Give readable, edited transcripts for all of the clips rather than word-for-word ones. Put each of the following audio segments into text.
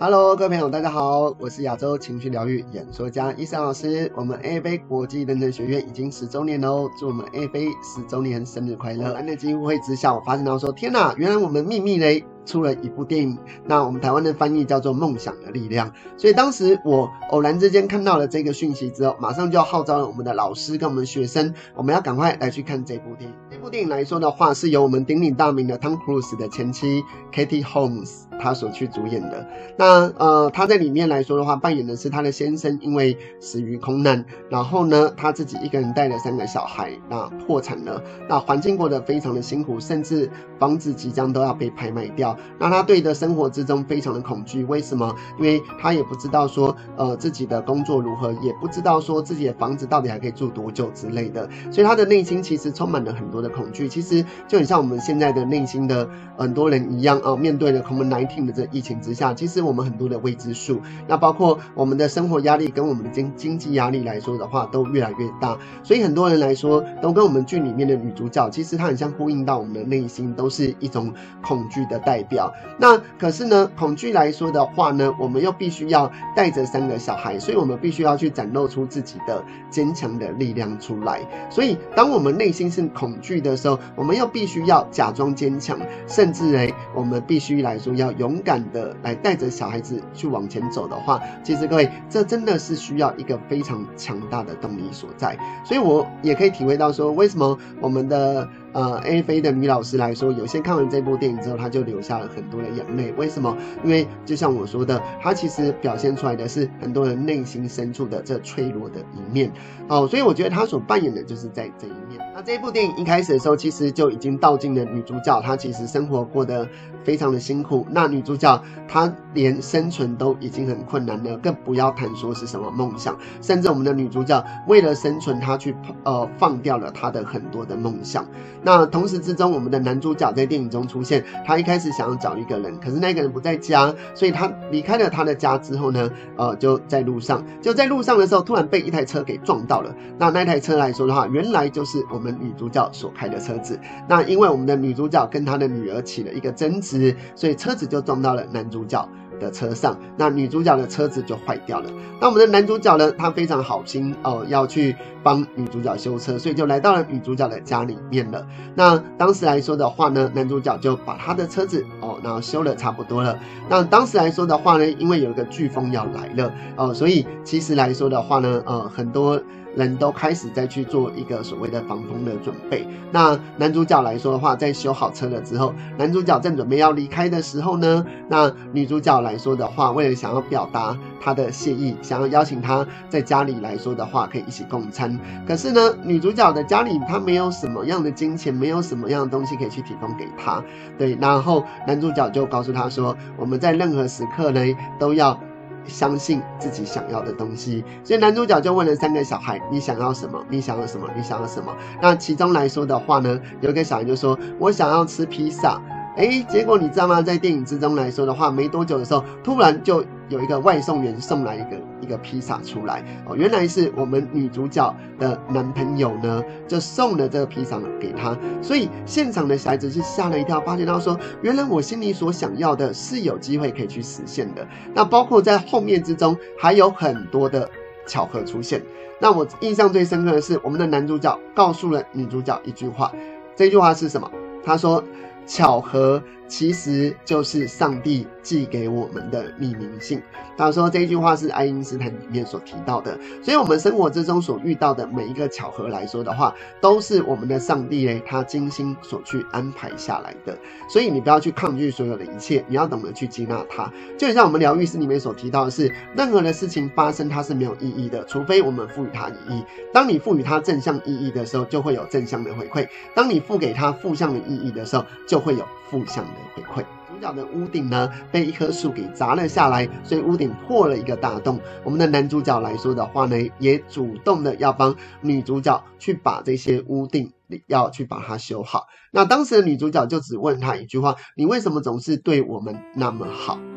Hello， 各位朋友，大家好，我是亚洲情绪疗愈演说家伊森老师。我们 AFA 国际认证学院已经10周年喽，祝我们 AFA 10周年生日快乐！难得机会之下，我发现到说，天哪，原来我们秘密嘞出了一部电影，那我们台湾的翻译叫做《梦想的力量》。所以当时我偶然之间看到了这个讯息之后，马上就要号召了我们的老师跟我们学生，我们要赶快来去看这部电影。这部电影来说的话，是由我们鼎鼎大名的 Tom Cruise 的前妻 Katie Holmes 他所去主演的。那他在里面来说的话，扮演的是他的先生因为死于空难，然后呢他自己一个人带了3个小孩，那破产了，那环境过得非常的辛苦，甚至房子即将都要被拍卖掉。那他对的生活之中非常的恐惧，为什么？因为他也不知道说自己的工作如何，也不知道说自己的房子到底还可以住多久之类的，所以他的内心其实充满了很多的恐惧。其实就很像我们现在的内心的很多人一样面对了 COVID-19 的这疫情之下，其实我们很多的未知数，那包括我们的生活压力跟我们的经济压力来说的话都越来越大，所以很多人来说都跟我们剧里面的女主角其实她很像呼应到我们的内心，都是一种恐惧的代表。那可是呢，恐惧来说的话呢，我们又必须要带着3个小孩，所以我们必须要去展露出自己的坚强的力量出来。所以当我们内心是恐惧的时候，我们又必须要假装坚强，甚至我们必须来说要勇敢的来带着小孩子去往前走的话，其实各位，这真的是需要一个非常强大的动力所在。所以我也可以体会到说，为什么我们的AFA 的女老师来说，有些看完这部电影之后，她就流下了很多的眼泪。为什么？因为就像我说的，她其实表现出来的是很多人内心深处的这脆弱的一面。所以我觉得她所扮演的就是在这一面。那这一部电影一开始的时候，其实就已经道尽了女主角她其实生活过得非常的辛苦。那女主角她连生存都已经很困难了，更不要谈说是什么梦想。甚至我们的女主角为了生存，她去放掉了她的很多的梦想。那同时之中，我们的男主角在电影中出现，他一开始想要找一个人，可是那个人不在家，所以他离开了他的家之后呢，就在路上的时候，突然被一台车给撞到了。那台车来说的话，原来就是我们女主角所开的车子。那因为我们的女主角跟她的女儿起了一个争执，所以车子就撞到了男主角的车上，那女主角的车子就坏掉了。那我们的男主角呢，他非常好心要去帮女主角修车，所以就来到了女主角的家里面了。那当时来说的话呢，男主角就把他的车子然后修了差不多了。那当时来说的话呢，因为有一个飓风要来了所以其实来说的话呢很多人都开始再去做一个所谓的防风的准备。那男主角来说的话，在修好车了之后，男主角正准备要离开的时候呢，那女主角来说的话，为了想要表达她的谢意，想要邀请她在家里来说的话可以一起共餐。可是呢，女主角的家里她没有什么样的金钱，没有什么样的东西可以去提供给她。对，然后男主角就告诉她说，我们在任何时刻呢都要相信自己想要的东西。所以男主角就问了3个小孩，你想要什么？你想要什么？你想要什么？那其中来说的话呢，有一个小孩就说，我想要吃披萨。结果你知道吗？在电影之中来说的话，没多久的时候，突然就有一个外送员送来一个披萨出来原来是我们女主角的男朋友呢，就送了这个披萨给她。所以现场的小孩子是吓了一跳，发现到说，原来我心里所想要的是有机会可以去实现的。那包括在后面之中还有很多的巧合出现。那我印象最深刻的是，我们的男主角告诉了女主角一句话，这句话是什么？他说，巧合其实就是上帝寄给我们的匿名信。他说这句话是爱因斯坦里面所提到的。所以我们生活之中所遇到的每一个巧合来说的话，都是我们的上帝他精心所去安排下来的。所以你不要去抗拒所有的一切，你要懂得去接纳它。就很像我们疗愈师里面所提到的是，任何的事情发生它是没有意义的，除非我们赋予它意义。当你赋予它正向意义的时候，就会有正向的回馈；当你赋给它负向的意义的时候，就会有负向的回馈。主角的屋顶呢被一棵树给砸了下来，所以屋顶破了一个大洞。我们的男主角来说的话呢，也主动的要帮女主角去把这些屋顶要去把它修好。那当时的女主角就只问他一句话，你为什么总是对我们那么好？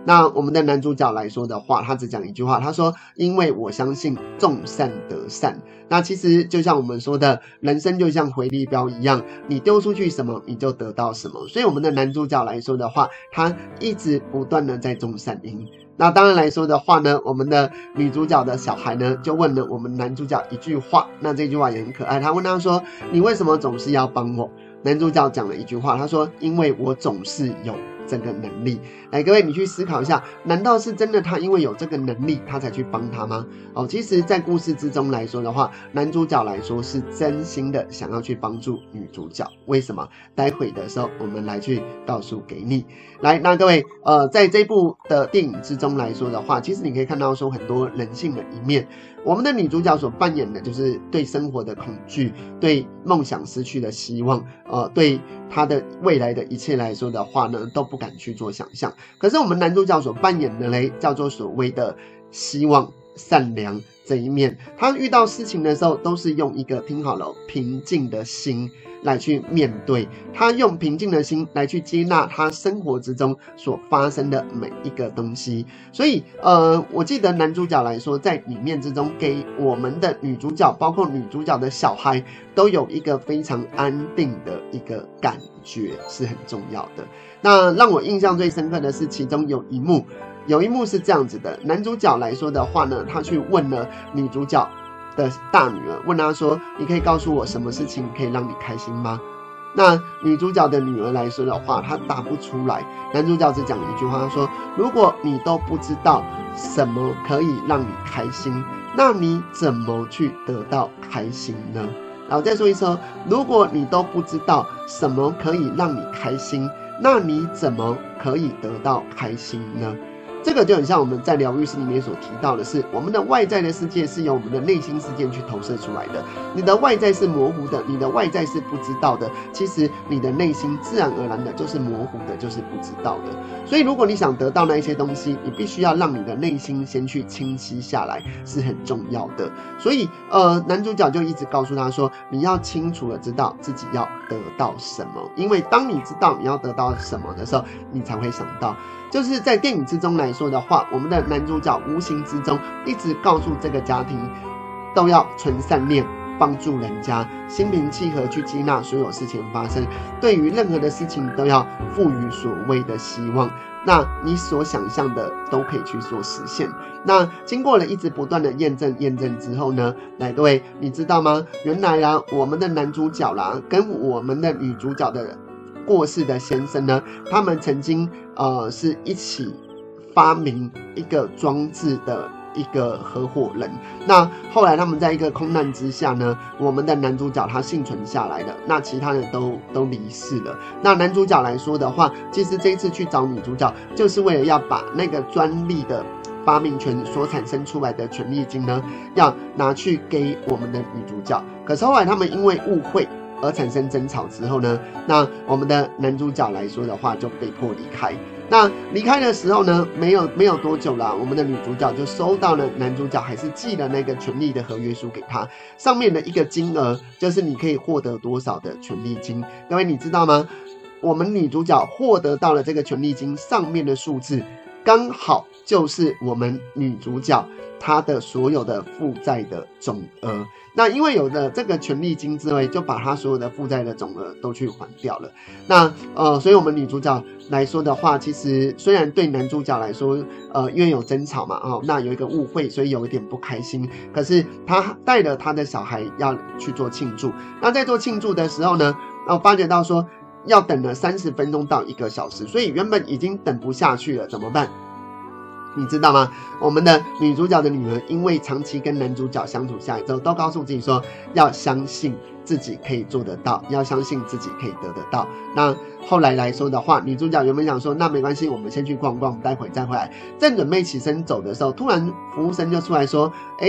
那我们的男主角来说的话，他只讲一句话，他说因为我相信众善得善。那其实就像我们说的，人生就像回力镖一样，你丢出去什么你就得到什么。所以我们的男主角来说的话，他一直不断的在种善因。那当然来说的话呢，我们的女主角的小孩呢就问了我们男主角一句话，那这句话也很可爱，他问他说你为什么总是要帮我？男主角讲了一句话，他说因为我总是有这个能力。来，各位你去思考一下，难道是真的他因为有这个能力他才去帮他吗？其实在故事之中来说的话，男主角来说是真心的想要去帮助女主角。为什么？待会的时候我们来去告诉给你。来，那各位在这部的电影之中来说的话，其实你可以看到说很多人性的一面。我们的女主角所扮演的就是对生活的恐惧，对梦想失去的希望，对她的未来的一切来说的话呢，都不敢去做想象。可是我们男主角所扮演的嘞，叫做所谓的希望、善良这一面。他遇到事情的时候，都是用一个听好了平静的心来去面对，他用平静的心来去接纳他生活之中所发生的每一个东西。所以我记得男主角来说，在里面之中给我们的女主角，包括女主角的小孩，都有一个非常安定的一个感觉，是很重要的。那让我印象最深刻的是，其中有一幕是这样子的，男主角来说的话呢，他去问了女主角的大女儿，问她说你可以告诉我什么事情可以让你开心吗？那女主角的女儿来说的话，她答不出来。男主角只讲了一句话，他说如果你都不知道什么可以让你开心，那你怎么去得到开心呢？然后再说一次，如果你都不知道什么可以让你开心，那你怎么可以得到开心呢？这个就很像我们在疗愈师里面所提到的是，我们的外在的世界是由我们的内心世界去投射出来的。你的外在是模糊的，你的外在是不知道的，其实你的内心自然而然的就是模糊的，就是不知道的。所以如果你想得到那一些东西，你必须要让你的内心先去清晰下来，是很重要的。所以男主角就一直告诉他说，你要清楚的知道自己要得到什么，因为当你知道你要得到什么的时候，你才会想到。就是在电影之中来说的话，我们的男主角无形之中一直告诉这个家庭，都要存善念，帮助人家，心平气和去接纳所有事情发生，对于任何的事情都要赋予所谓的希望。那你所想象的都可以去做实现。那经过了一直不断的验证之后呢，来各位你知道吗？原来啦，我们的男主角啦，跟我们的女主角的过世的先生呢，他们曾经是一起发明一个装置的一个合伙人。那后来他们在一个空难之下呢，我们的男主角他幸存下来了，那其他人都离世了。那男主角来说的话，其实这一次去找女主角，就是为了要把那个专利的发明权所产生出来的权利金呢，要拿去给我们的女主角。可是后来他们因为误会而产生争吵之后呢，那我们的男主角来说的话就被迫离开。那离开的时候呢，没有多久啦，我们的女主角就收到了男主角还是寄了那个权利的合约书给他，上面的一个金额就是你可以获得多少的权利金。各位你知道吗？我们女主角获得到了这个权利金上面的数字，刚好就是我们女主角她的所有的负债的总额。那因为有了这个权利金之后，就把她所有的负债的总额都去还掉了。那所以我们女主角来说的话，其实虽然对男主角来说，因为有争吵嘛，那有一个误会，所以有一点不开心。可是他带了他的小孩要去做庆祝。那在做庆祝的时候呢，发觉到说要等了30分钟到1个小时，所以原本已经等不下去了，怎么办？你知道吗？我们的女主角的女儿因为长期跟男主角相处下来之后，都告诉自己说要相信自己可以做得到，要相信自己可以得得到。那后来来说的话，女主角原本想说那没关系，我们先去逛逛，待会再回来。正准备起身走的时候，突然服务生就出来说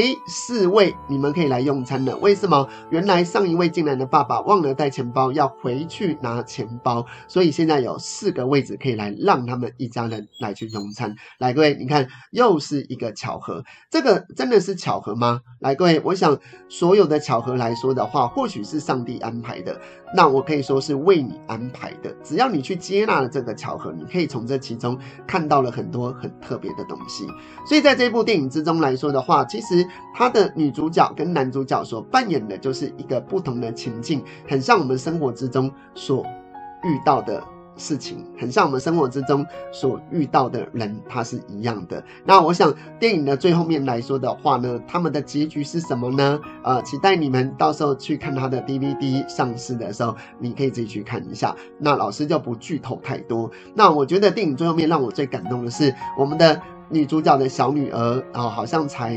4位你们可以来用餐了。为什么？原来上一位进来的爸爸忘了带钱包，要回去拿钱包，所以现在有4个位置可以来让他们一家人来去用餐。来各位你看，又是一个巧合。这个真的是巧合吗？来各位，我想所有的巧合来说的话，或许是上帝安排的。 那我可以说是为你安排的。只要你去接纳了这个巧合，你可以从这其中看到了很多很特别的东西。所以在这部电影之中来说的话，其实他的女主角跟男主角所扮演的就是一个不同的情境，很像我们生活之中所遇到的事情，很像我们生活之中所遇到的人，它是一样的。那我想电影的最后面来说的话呢，他们的结局是什么呢？期待你们到时候去看他的 DVD 上市的时候，你可以自己去看一下。那老师就不剧透太多。那我觉得电影最后面让我最感动的是我们的女主角的小女儿，好像才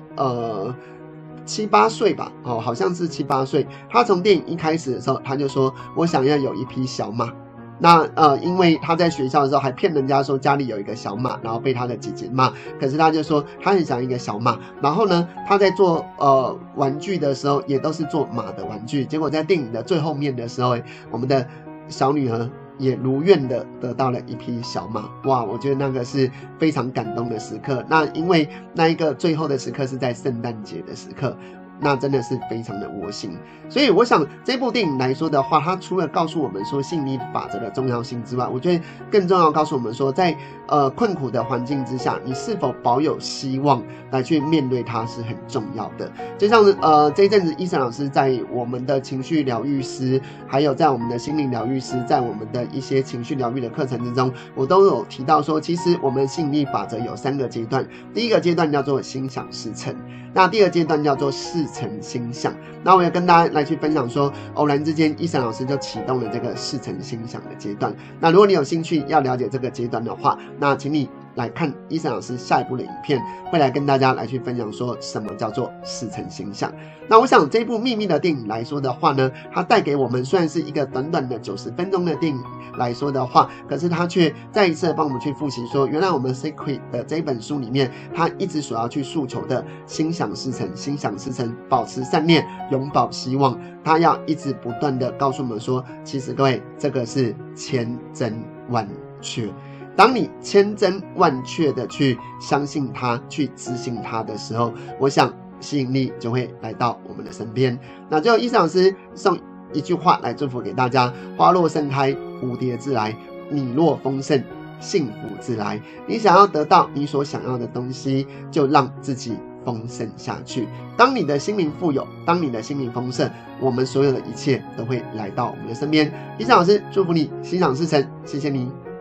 7、8岁吧，好像是7、8岁。她从电影一开始的时候，她就说我想要有一匹小马。那因为他在学校的时候还骗人家说家里有一个小马，然后被他的姐姐骂，可是他就说他很想一个小马。然后呢，他在做玩具的时候也都是做马的玩具，结果在电影的最后面的时候，我们的小女儿也如愿的得到了一匹小马。哇，我觉得那个是非常感动的时刻。那因为那一个最后的时刻是在圣诞节的时刻，那真的是非常的窝心。所以我想这部电影来说的话，它除了告诉我们说吸引力法则的重要性之外，我觉得更重要告诉我们说，在困苦的环境之下，你是否保有希望来去面对它是很重要的。就像这一阵子伊森老师在我们的情绪疗愈师，还有在我们的心灵疗愈师，在我们的一些情绪疗愈的课程之中，我都有提到说，其实我们吸引力法则有3个阶段。第一个阶段叫做心想事成，那第二阶段叫做事成心想。那我也跟大家来去分享说，偶然之间伊森老师就启动了这个事成心想的阶段。那如果你有兴趣要了解这个阶段的话，那请你来看伊森老师下一部的影片，会来跟大家来去分享说什么叫做事成心想。那我想这部秘密的电影来说的话呢，它带给我们虽然是一个短短的90分钟的电影来说的话，可是它却再一次的帮我们去复习说，原来我们 Secret 的这一本书里面，它一直所要去诉求的心想事成，心想事成，保持善念，永葆希望，它要一直不断的告诉我们说，其实各位，这个是千真万确。当你千真万确的去相信它，去执行它的时候，我想吸引力就会来到我们的身边。那最后伊森老师送一句话来祝福给大家：花若盛开，蝴蝶自来；你若丰盛，幸福自来。你想要得到你所想要的东西，就让自己丰盛下去。当你的心灵富有，当你的心灵丰盛，我们所有的一切都会来到我们的身边。伊森老师祝福你心想事成，谢谢你。